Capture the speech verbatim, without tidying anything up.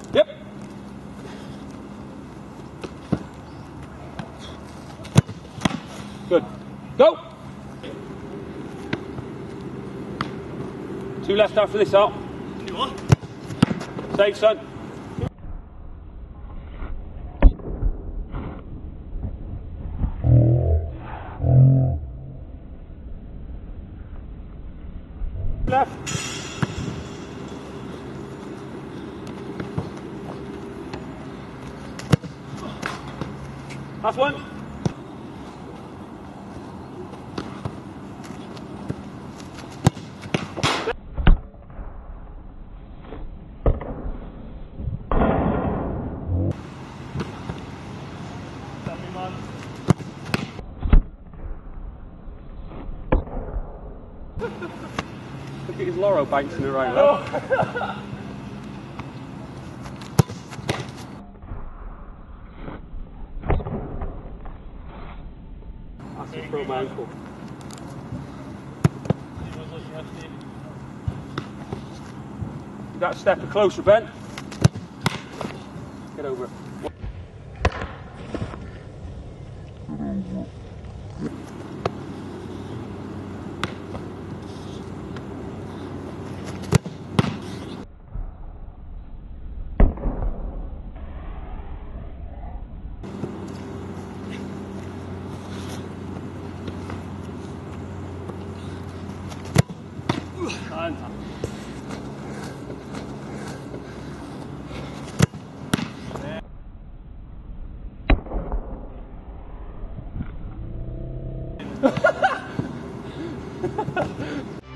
Yep. Good. Go. Two left after this out. Safe, son. Left. Last one. Look at his laurel bouncing around there. That's a throw my ankle. That step closer, Ben. Get over it. And